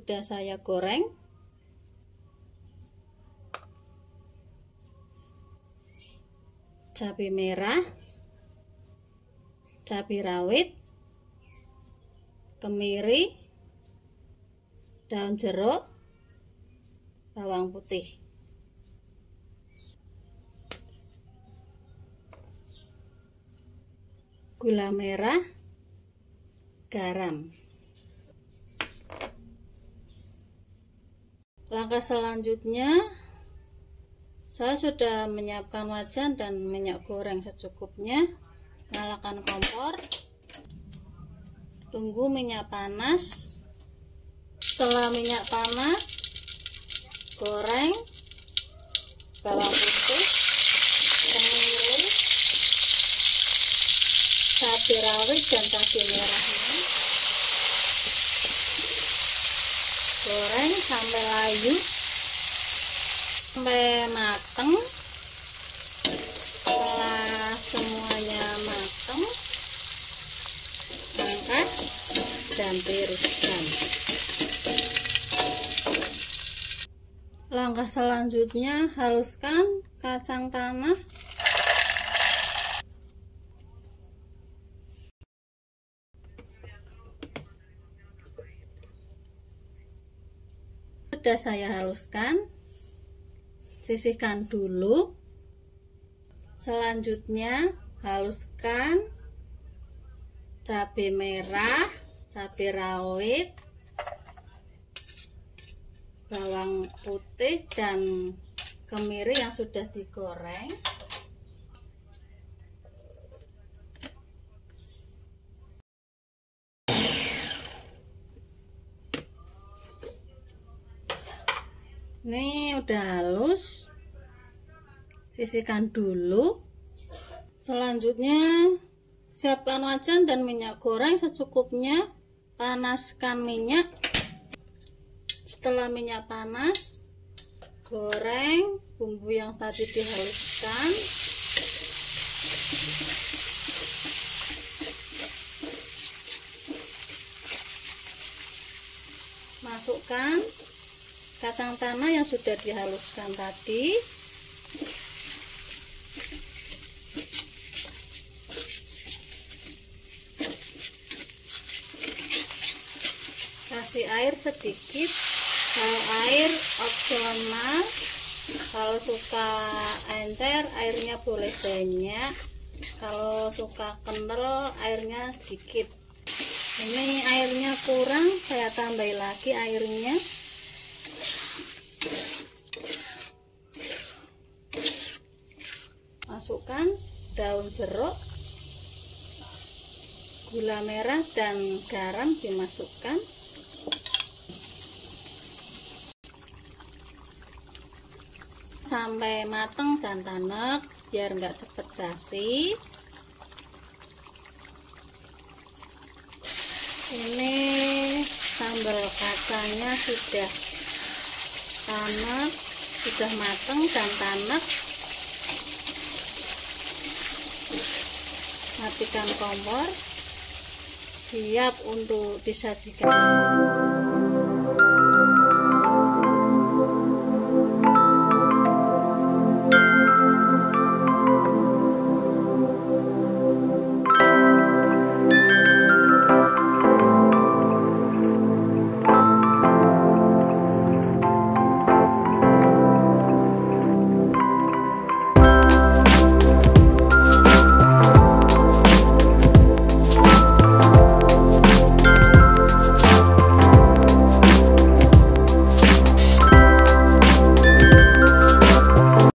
sudah saya goreng. Cabai merah, cabai rawit, kemiri, daun jeruk, bawang putih. Gula merah, garam. Langkah selanjutnya, saya sudah menyiapkan wajan dan minyak goreng secukupnya. Nyalakan kompor, tunggu minyak panas. Setelah minyak panas, goreng bawang putih, kemiri, cabai rawit dan cabai merahnya. Goreng sampai layu, sampai mateng. Setelah semuanya mateng, angkat dan tiriskan. Langkah selanjutnya, haluskan kacang tanah. Sudah saya haluskan, sisihkan dulu. Selanjutnya, haluskan cabai merah, cabai rawit, bawang putih dan kemiri yang sudah digoreng. Ini udah halus, sisihkan dulu. Selanjutnya, siapkan wajan dan minyak goreng secukupnya. Panaskan minyak. Setelah minyak panas, goreng bumbu yang tadi dihaluskan. Masukkan kacang tanah yang sudah dihaluskan tadi. Kasih air sedikit. Kalau air opsional, kalau suka encer airnya boleh banyak, kalau suka kental airnya sedikit. Ini airnya kurang, saya tambahin lagi airnya. Masukkan daun jeruk, gula merah dan garam dimasukkan. Sampai mateng dan tanek biar nggak cepet basi. Ini sambal kacangnya sudah tanek, sudah mateng dan tanek. Matikan kompor, siap untuk disajikan.